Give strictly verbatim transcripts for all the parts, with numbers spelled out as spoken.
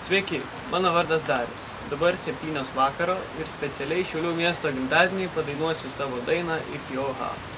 Sveiki, mano vardas Darius. Dabar septynios vakaro ir specialiai Šiaulių miesto gimtadieniai padainuosiu savo dainą If Your Heart.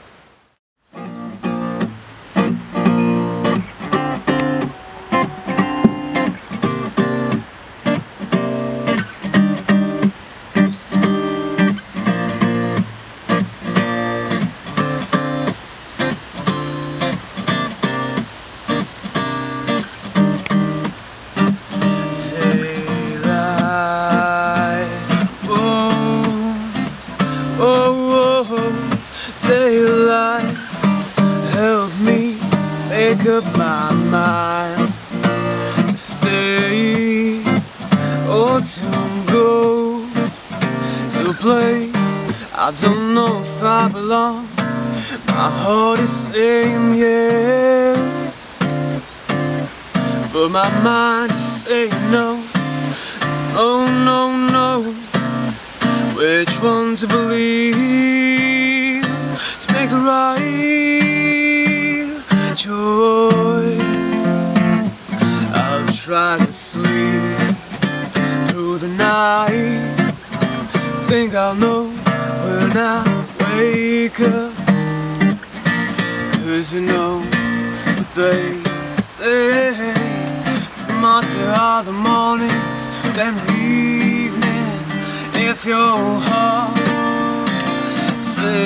Daylight, help me to make up my mind to stay or to go to a place I don't know if I belong. My heart is saying yes, but my mind is saying no. Oh no, no. Which one to believe to make the right choice? I'll try to sleep through the night, think I'll know when I wake up. Cause you know what they say, smarter are the mornings than the evening. If your heart says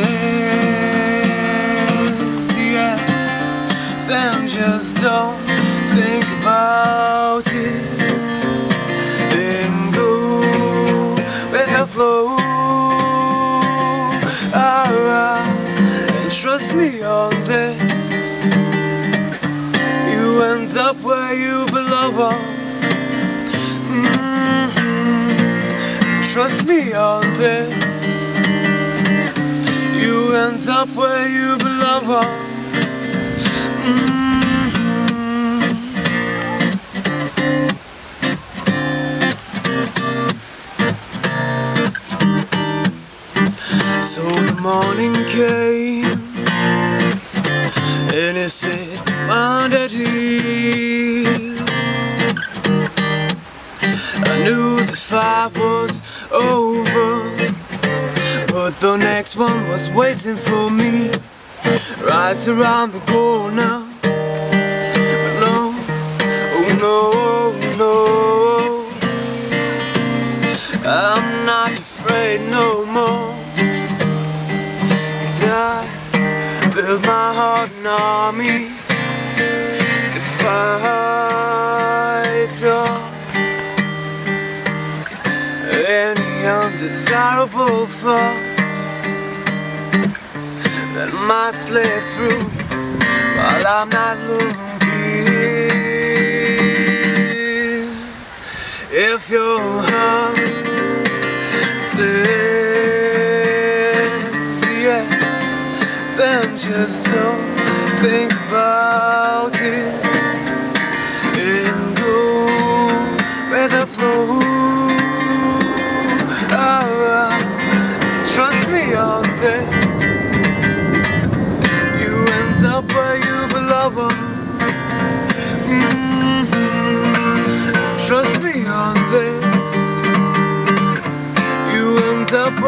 yes, then just don't think about it and go with the flow. Ah, and trust me on this, you end up where you belong. Trust me on this, you end up where you belong. Mm-hmm. So the morning came, and it said, minded here. I knew this fight was over, but the next one was waiting for me right around the corner. But no, oh no, no, I'm not afraid no more, 'cause I built my heart an army to fight on any undesirable thoughts that might slip through while I'm not looking. If your heart says yes, then just don't think about it and go with the flow. Trust me on this, you end up where you belong. Mm-hmm. Trust me on this, you end up